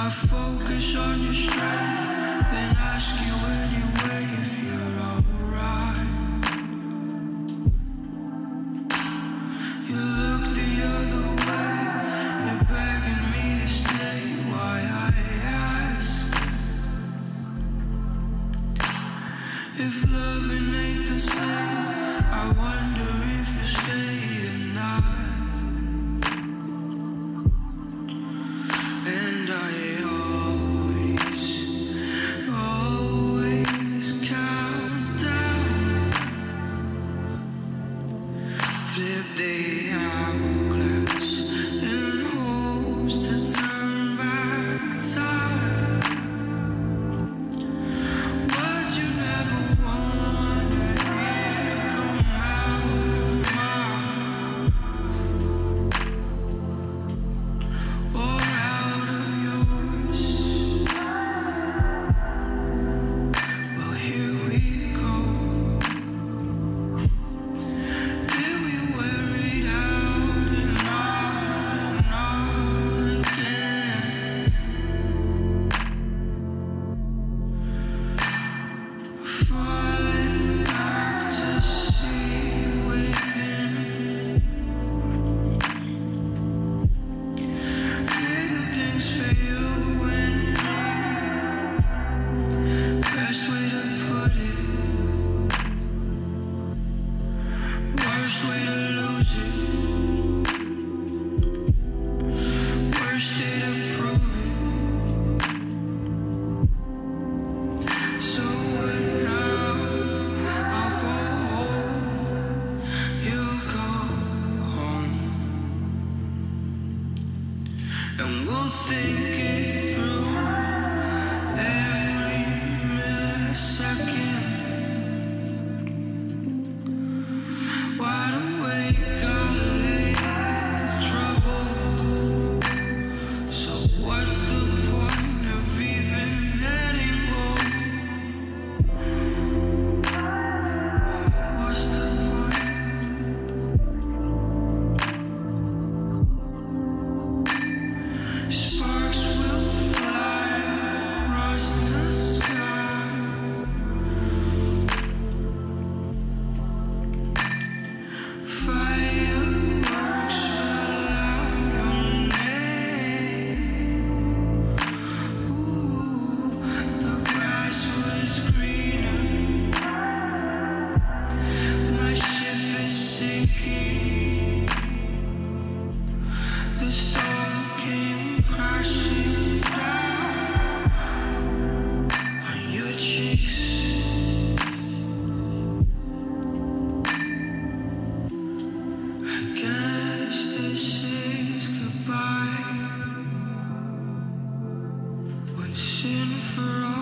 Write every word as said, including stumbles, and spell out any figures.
focus on your strength, then ask you anyway if you're alright. You look the other way, you're begging me to stay. Why I ask if loving ain't the same, I wonder if you stay tonight. And I always, always count down, flip the hourglass in hopes to turn back time. What you never wanted here come out of mine, or out of yours. Well, here we go. Did we wear it out and on and on again? Falling back to see within. Bigger things for you and me. Best way to put it, worst way to lose it, worst day to prove it. So what now? I'll go home, you go home, and we'll think it through every millisecond. Wide awake, all late, troubled. So what's the point of even letting go? What's the point? Sparks will fly across the sky. Fireworks spell out your name. Ooh, the grass was greener. My ship is sinking. The storm came crashing down on your cheeks. I guess this is goodbye, once and for all.